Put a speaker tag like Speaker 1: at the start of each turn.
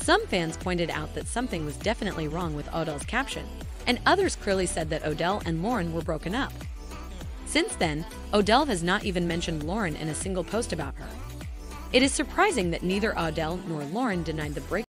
Speaker 1: Some fans pointed out that something was definitely wrong with Odell's caption, and others clearly said that Odell and Lauren were broken up. Since then, Odell has not even mentioned Lauren in a single post about her. It is surprising that neither Odell nor Lauren denied the breakup.